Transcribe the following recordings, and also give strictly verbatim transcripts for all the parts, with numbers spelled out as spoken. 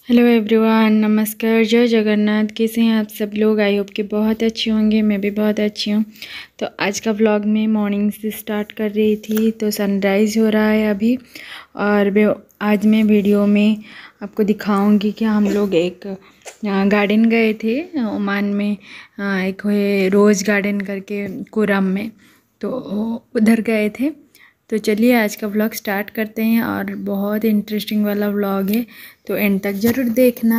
Hello everyone, नमस्कार, जय जगन्नाथ। कैसे हैं आप सब लोग? आई होप कि बहुत अच्छे होंगे। मैं भी बहुत अच्छी हूँ। तो आज का व्लॉग में मॉर्निंग से स्टार्ट कर रही थी, तो सनराइज़ हो रहा है अभी। और वे आज मैं वीडियो में आपको दिखाऊंगी कि हम लोग एक गार्डन गए थे ओमान में। एक है रोज़ गार्डन करके कोरम में, तो उधर गए थे। तो चलिए आज का व्लॉग स्टार्ट करते हैं, और बहुत इंटरेस्टिंग वाला व्लॉग है, तो एंड तक ज़रूर देखना।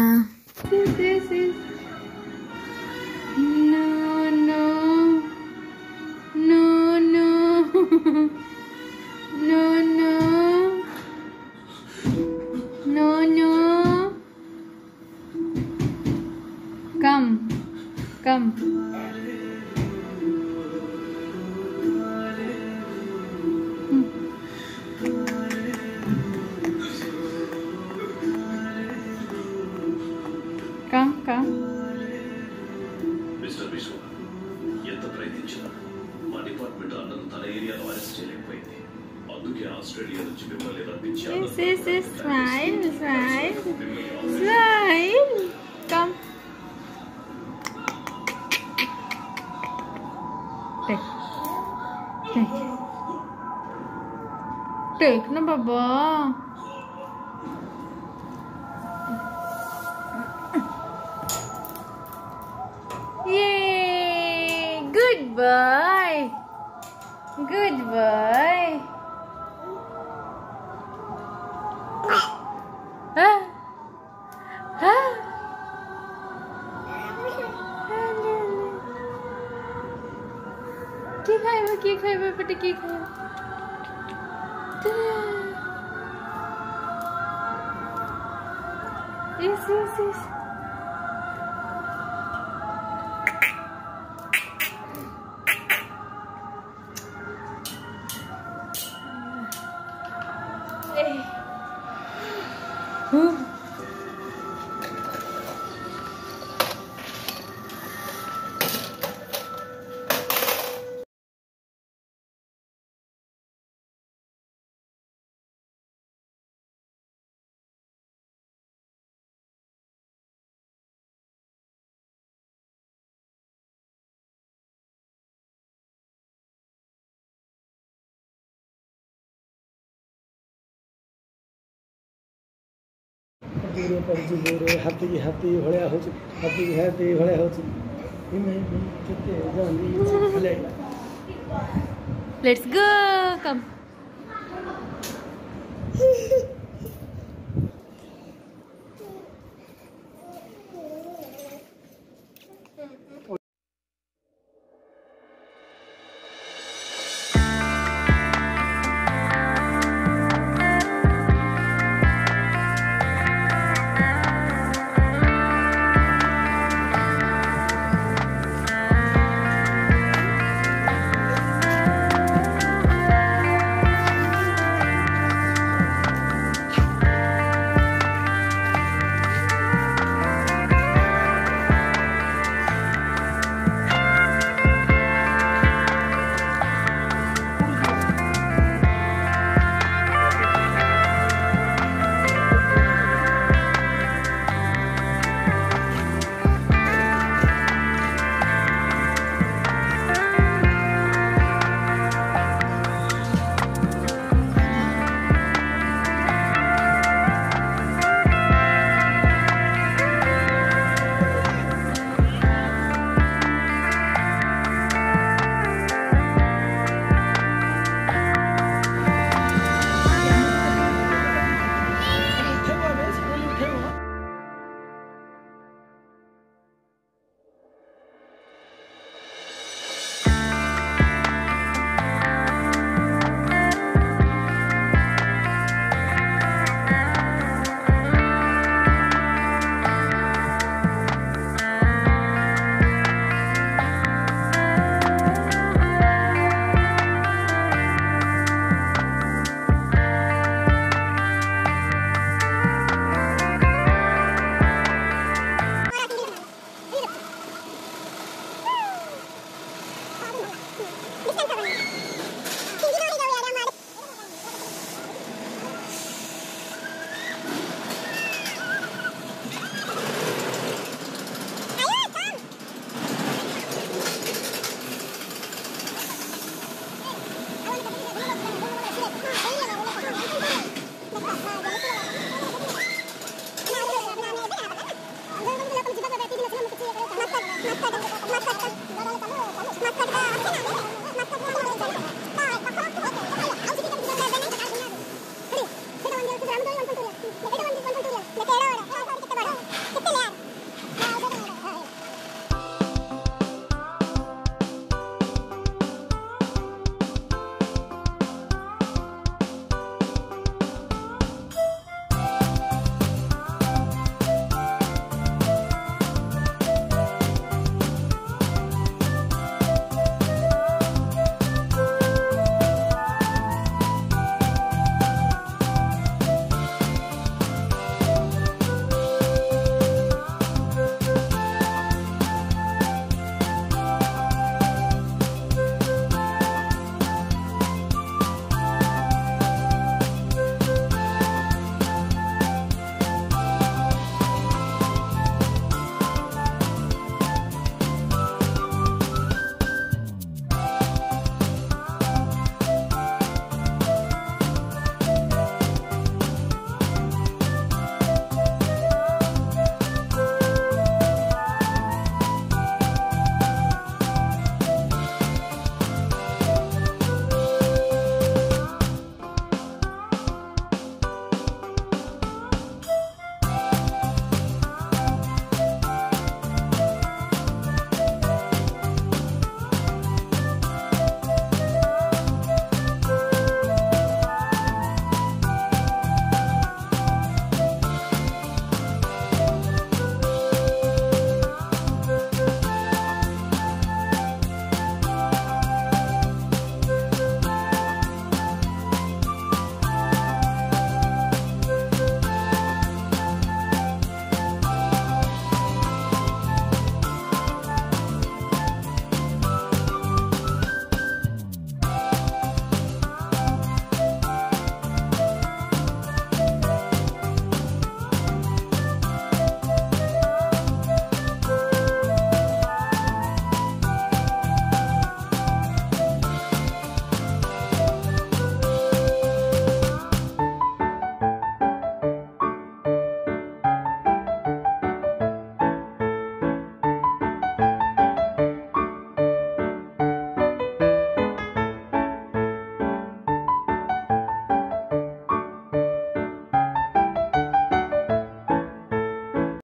No no no no no no no come come come come mister Vishwa ఎంత ప్రయత్నించినా మా డిపార్ట్మెంట్ అన్నను తన ఏరియాలో అరెస్ట్ చేయలేకపోయింది. అందుకే ఆస్ట్రేలియా నుంచి మిమ్మల్ని రప్పించాను. Yes, yes, yes. Smile, smile, smile. Come. Take. Take. Take na baba. Yay! Good boy. Good boy. Huh? Huh? কি খাইব কি খাইব পেটে কি খাইব? Yes, yes, yes. Hey. Huh? ଦୂର ପଡ଼ିଛି ଦୂର ହାତୀ ହାତୀ ଭଳିଆ ହେଉଛି ହାତୀ ହାତୀ ଭଳିଆ ହେଉଛି କେତେ ଜଲ୍ଦି। Let's go. Come. मत कर